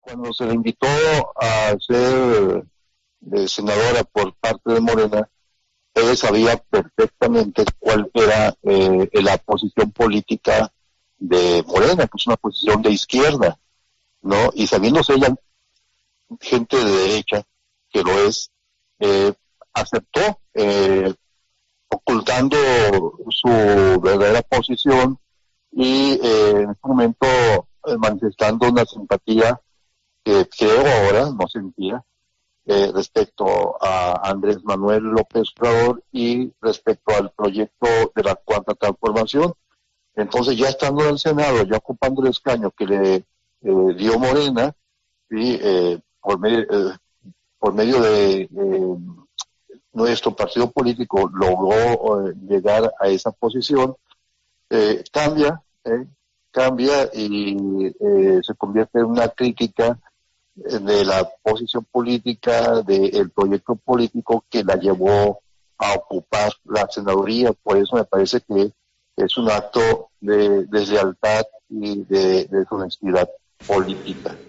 Cuando se le invitó a ser senadora por parte de Morena, ella sabía perfectamente cuál era la posición política de Morena, que es una posición de izquierda, ¿no? Y sabiéndose ella gente de derecha, que lo es, aceptó, ocultando su verdadera posición y en este momento manifestando una simpatía que creo ahora no sentía respecto a Andrés Manuel López Obrador y respecto al proyecto de la Cuarta Transformación. Entonces, ya estando en el Senado, ya ocupando el escaño que le dio Morena, y por medio de nuestro partido político logró llegar a esa posición, cambia y se convierte en una crítica de la posición política, del proyecto político que la llevó a ocupar la senaduría. Por eso me parece que es un acto de deslealtad y de deshonestidad política.